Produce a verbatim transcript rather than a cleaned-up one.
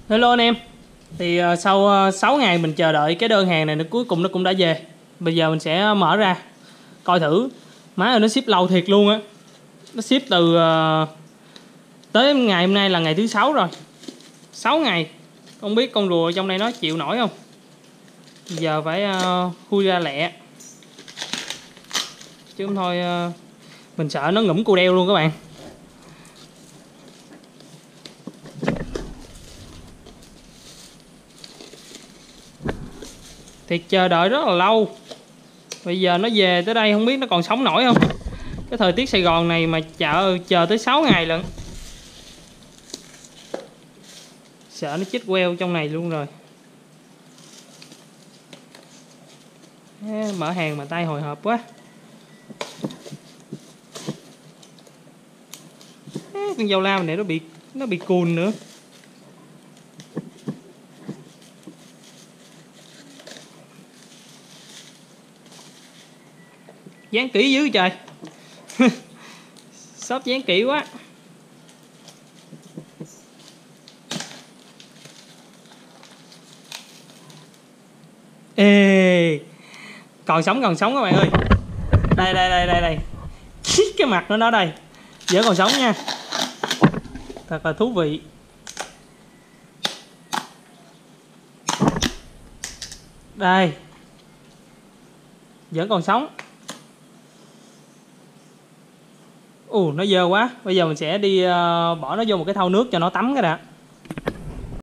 Hello anh em. Thì uh, sau uh, sáu ngày mình chờ đợi cái đơn hàng này nó cuối cùng nó cũng đã về. Bây giờ mình sẽ mở ra coi thử. Má ơi, nó ship lâu thiệt luôn á. Nó ship từ uh, tới ngày hôm nay là ngày thứ sáu rồi. sáu ngày. Không biết con rùa trong đây nó chịu nổi không. Giờ phải uh, khui ra lẹ. Chứ không thôi uh, mình sợ nó ngủm cu đeo luôn các bạn. Thiệt chờ đợi rất là lâu. Bây giờ nó về tới đây không biết nó còn sống nổi không. Cái thời tiết Sài Gòn này mà chờ chờ tới sáu ngày lận. Sợ nó chết queo trong này luôn rồi. Mở hàng mà tay hồi hộp quá. Con dao lam này nó bị nó bị cùn nữa. Dán kỹ dữ trời. Shop dán kỹ quá. Ê, còn sống còn sống các bạn ơi. Đây đây đây đây đây. Cái mặt nó đó đây. Vẫn còn sống nha. Thật là thú vị. Đây. Vẫn còn sống. Ồ, nó dơ quá. Bây giờ mình sẽ đi uh, bỏ nó vô một cái thau nước cho nó tắm cái đã.